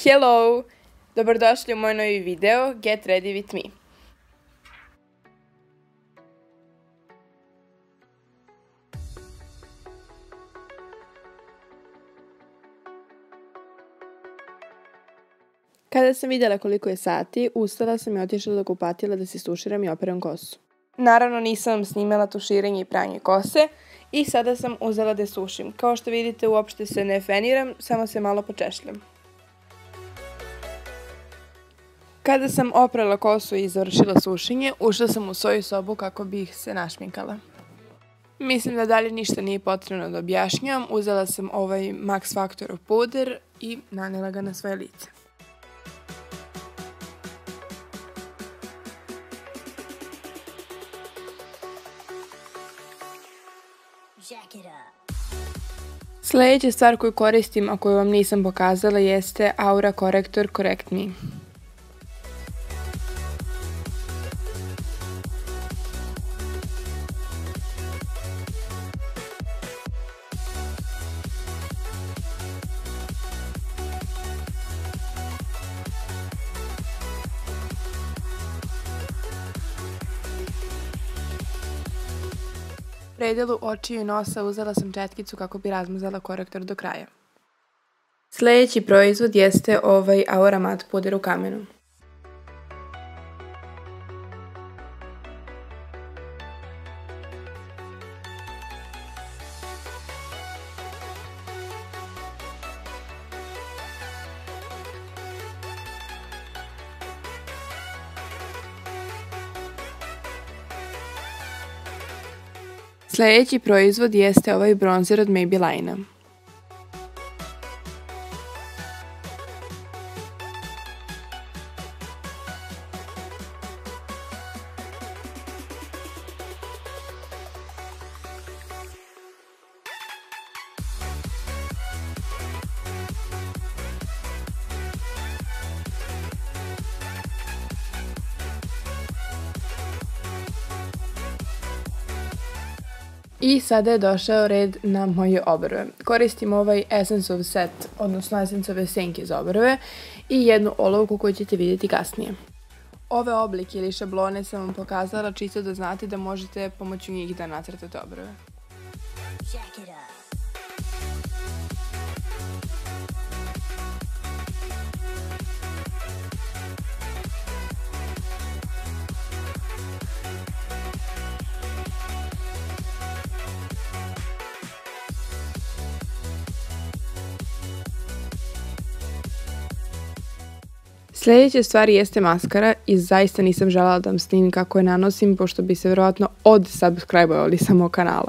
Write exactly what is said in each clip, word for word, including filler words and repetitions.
Hello! Dobrodošli u moj novi video Get Ready with me. Kada sam vidjela koliko je sati, ustala sam i otišla do kupatila da se stuširam i operam kosu. Naravno nisam snimala tuširanje i pranje kose i sada sam uzela da je sušim. Kao što vidite uopšte se ne feniram, samo se malo počešljam. Kada sam oprala kosu i završila sušenje, ušla sam u svoju sobu kako bih se našminkala. Mislim da dalje ništa nije potrebno da objašnjam. Uzela sam ovaj Max Factorov puder i nanela ga na svoje lice. Sljedeća stvar koju koristim, a koju vam nisam pokazala, jeste Aura Korektor Correct Me. U predelu očiju i nosa uzela sam četkicu kako bi razmazala korektor do kraja. Sljedeći proizvod jeste ovaj Aura Mat puder u kamenu. Sljedeći proizvod jeste ovaj bronzer od Maybellina. I sada je došao red na moje obrve. Koristim ovaj Essenceov set, odnosno Essenceove senke za obrve i jednu olovku koju ćete vidjeti kasnije. Ove oblike ili šablone sam vam pokazala čisto da znate da možete pomoću njih da nacrtate obrve. Sljedeća stvar jeste maskara i zaista nisam željela da vam snimim kako je nanosim, pošto bi se vjerojatno odsubscribe-ovali sa mog kanala.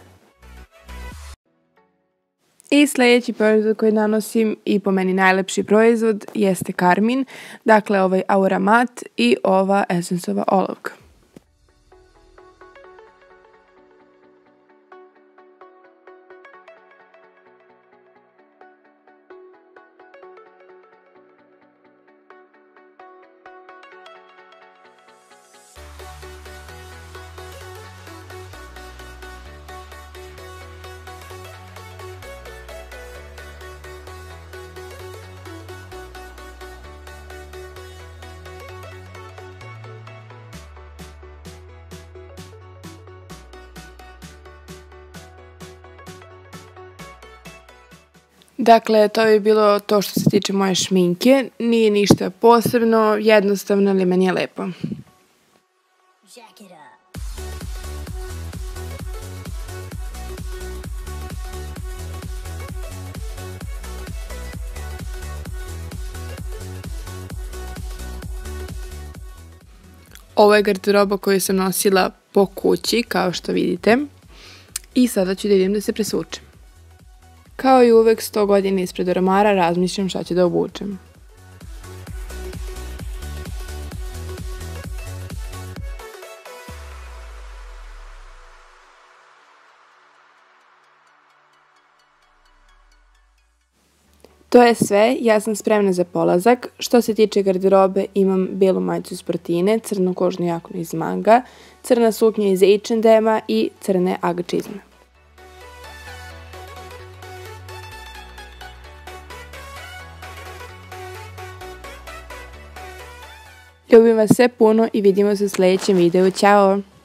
I sljedeći proizvod koji nanosim i po meni najlepši proizvod jeste Carmin, dakle ovaj Aura Mat i ova Essenceova olovka. Dakle, to bi bilo to što se tiče moje šminke. Nije ništa posebno, jednostavno, ali meni je lepo. Ovo je garderoba koju sam nosila po kući, kao što vidite. I sada ću da idem da se presvučem. Kao i uvek sto godina ispred ormara razmišljam šta ću da obučem. To je sve, ja sam spremna za polazak. Što se tiče garderobe, imam belu majicu iz Sportine, crnu kožnu jaknu iz Manga, crna suknja iz H and M-a i crne Aga čizme. Ljubim vas sve puno i vidimo se u sljedećem videu. Ćao!